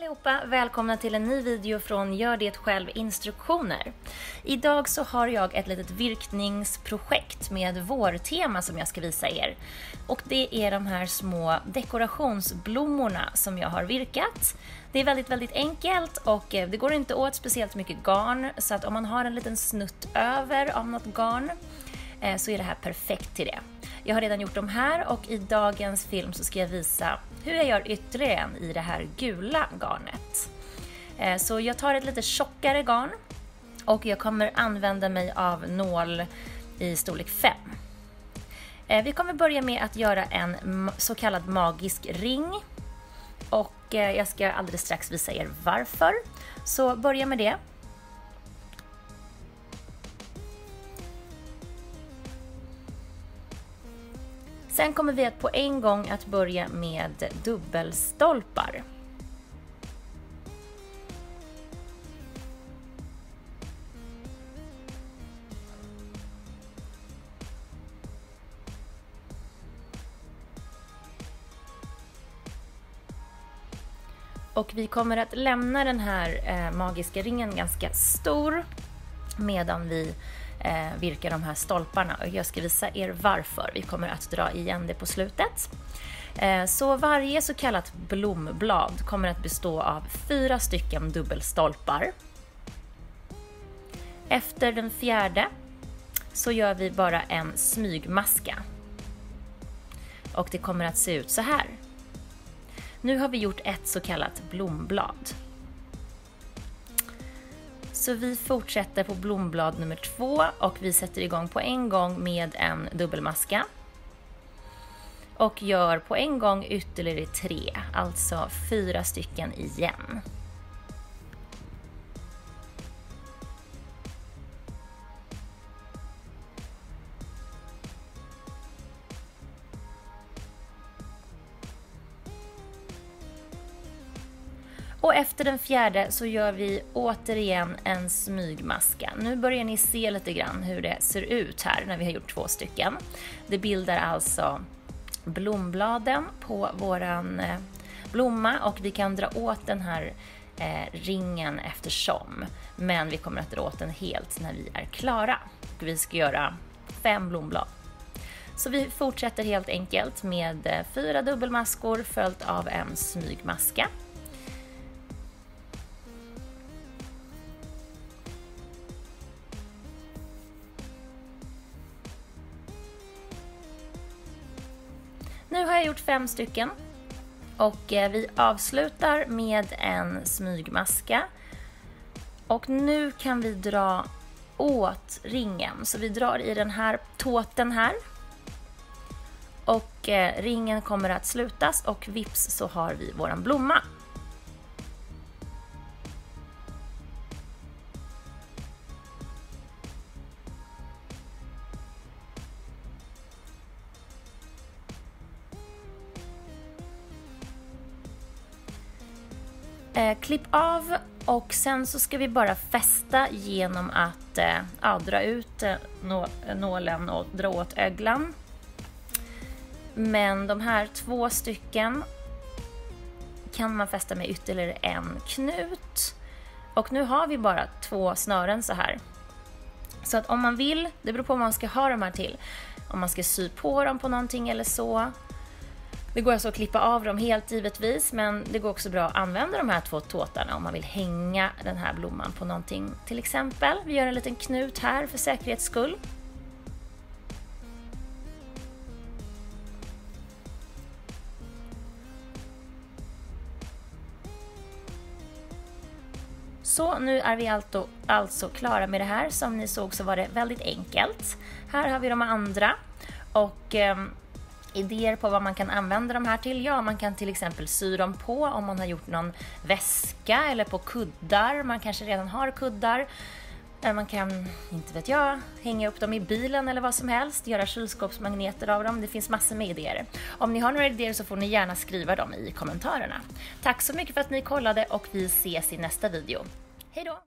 allihopa, välkomna till en ny video från Gör det själv instruktioner. Idag så har jag ett litet virkningsprojekt med vårtema som jag ska visa er. Och det är de här små dekorationsblommorna som jag har virkat. Det är väldigt enkelt och det går inte åt speciellt mycket garn, så att om man har en liten snutt över av något garn så är det här perfekt till det. Jag har redan gjort de här och i dagens film så ska jag visa hur jag gör ytterligare en i det här gula garnet. Så jag tar ett lite tjockare garn och jag kommer använda mig av nål i storlek 5. Vi kommer börja med att göra en så kallad magisk ring och jag ska alldeles strax visa er varför. Så börja med det. Sen kommer vi att på en gång att börja med dubbelstolpar. Och vi kommer att lämna den här magiska ringen ganska stor medan vi virkar de här stolparna, och jag ska visa er varför. Vi kommer att dra igen det på slutet. Så varje så kallat blomblad kommer att bestå av 4 stycken dubbelstolpar. Efter den fjärde så gör vi bara en smygmaska. Och det kommer att se ut så här. Nu har vi gjort ett så kallat blomblad. Så vi fortsätter på blomblad nummer 2 och vi sätter igång på en gång med en dubbelmaska. Och gör på en gång ytterligare 3, alltså 4 stycken igen. Och efter den fjärde så gör vi återigen en smygmaska. Nu börjar ni se lite grann hur det ser ut här när vi har gjort 2 stycken. Det bildar alltså blombladen på våran blomma och vi kan dra åt den här ringen eftersom. Men vi kommer att dra åt den helt när vi är klara. Och vi ska göra 5 blomblad. Så vi fortsätter helt enkelt med 4 dubbelmaskor följt av en smygmaska. Nu har jag gjort 5 stycken och vi avslutar med en smygmaska. Och nu kan vi dra åt ringen. Så vi drar i den här tåten här. Och ringen kommer att slutas och vips så har vi våran blomma. Klipp av och sen så ska vi bara fästa genom att dra ut nålen och dra åt öglan. Men de här 2 stycken kan man fästa med ytterligare en knut. Och nu har vi bara 2 snören så här. Så att om man vill, det beror på vad man ska ha de här till. Om man ska sy på dem på någonting eller så. Det går alltså att klippa av dem helt givetvis, men det går också bra att använda de här 2 tåtarna om man vill hänga den här blomman på någonting. Till exempel, vi gör en liten knut här för säkerhets skull. Så nu är vi alltså klara med det här. Som ni såg så var det väldigt enkelt. Här har vi de andra och idéer på vad man kan använda de här till. Ja, man kan till exempel sy dem på om man har gjort någon väska eller på kuddar. Man kanske redan har kuddar. Man kan, inte vet jag, hänga upp dem i bilen eller vad som helst. Göra kylskåpsmagneter av dem. Det finns massor med idéer. Om ni har några idéer så får ni gärna skriva dem i kommentarerna. Tack så mycket för att ni kollade och vi ses i nästa video. Hej då!